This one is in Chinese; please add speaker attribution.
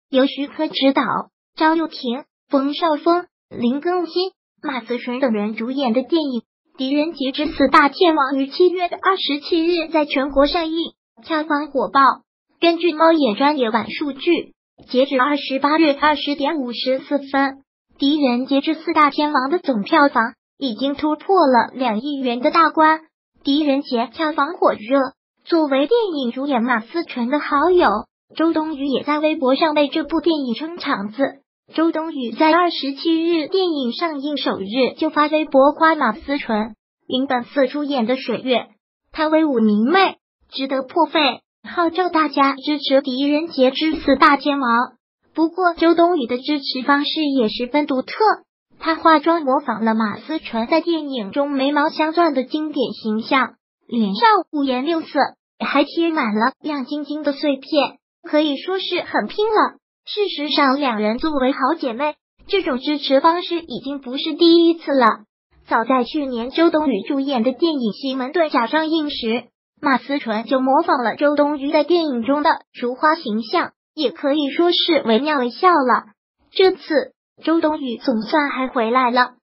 Speaker 1: 由徐克执导，赵又廷、冯绍峰、林更新、马思纯等人主演的电影《狄仁杰之四大天王》于7月27日在全国上映，票房火爆。根据猫眼专业版数据，截止28日20点54分，《狄仁杰之四大天王》的总票房已经突破了2亿元的大关。狄仁杰票房火热，作为电影主演马思纯的好友周冬雨也在微博上为这部电影撑场子。周冬雨在27日电影上映首日就发微博夸马思纯，因本次出演的水月，她威武明媚，值得破费，号召大家支持狄仁杰之四大天王。不过周冬雨的支持方式也十分独特，她化妆模仿了马思纯在电影中眉毛镶钻的经典形象，脸上五颜六色，还贴满了亮晶晶的碎片，可以说是很拼了。事实上，两人作为好姐妹，这种支持方式已经不是第一次了。早在去年周冬雨主演的电影《西门遁甲》上映时，马思纯就模仿了周冬雨在电影中的如花形象，也可以说是惟妙惟肖了。这次周冬雨总算还回来了，